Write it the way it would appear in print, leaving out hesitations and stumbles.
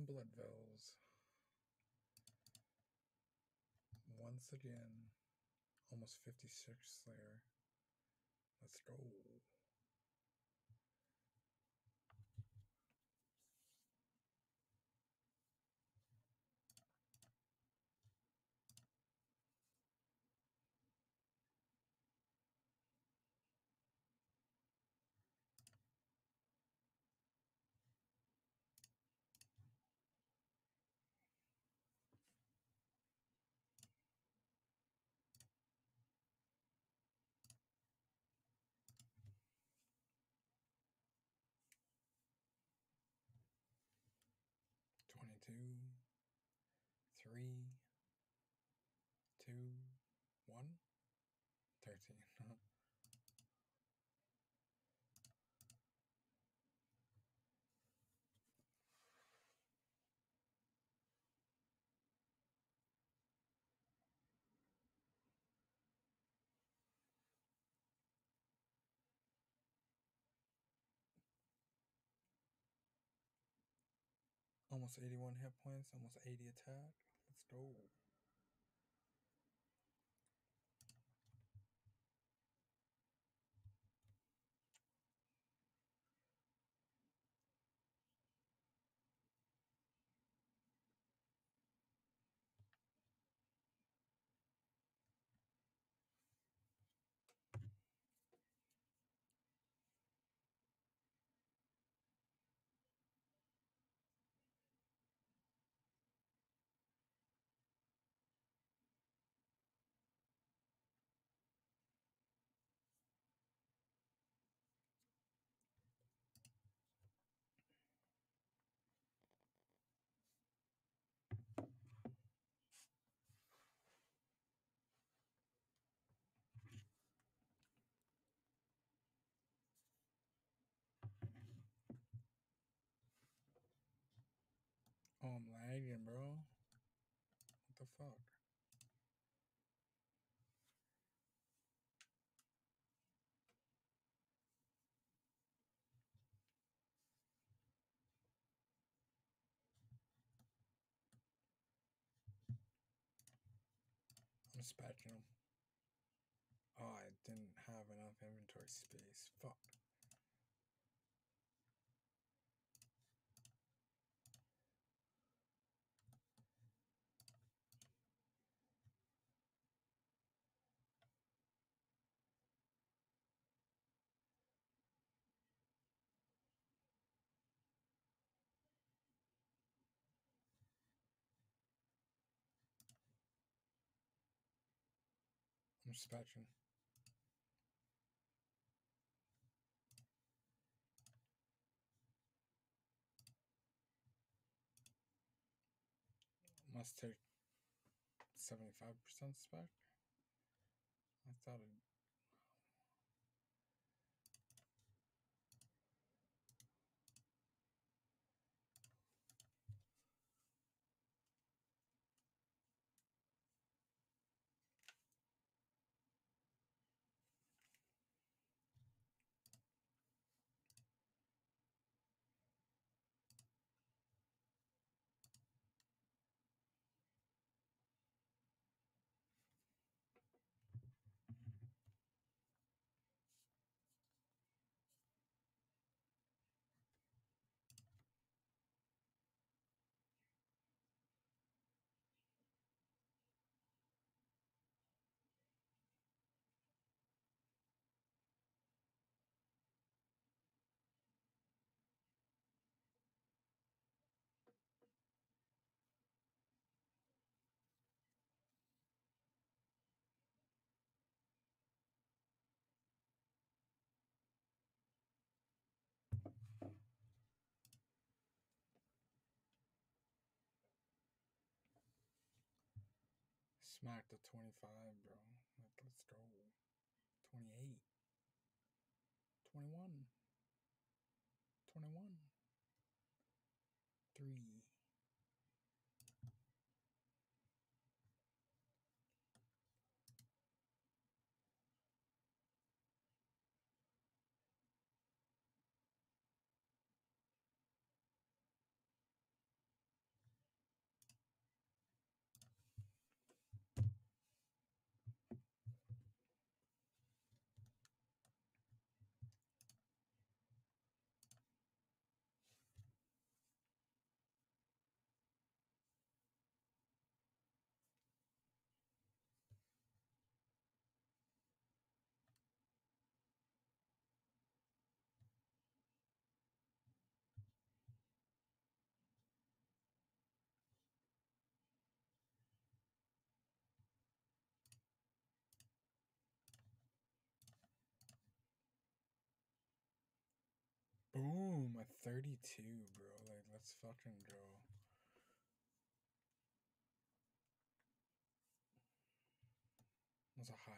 Bloodvelds. Once again, almost 56 Slayer. Let's go. 22, 3, 2, 1, 13. Almost 81 hit points, almost 80 attack. Let's go. Oh, I'm lagging, bro. What the fuck? I'm dispatching them. Oh, I didn't have enough inventory space. Fuck. I'm dispatching. Must take 75% spec. I thought it. Smacked the 25, bro. Let's go. 28. 21. 21. 3. Boom, a 32, bro. Like, let's fucking go. That's a high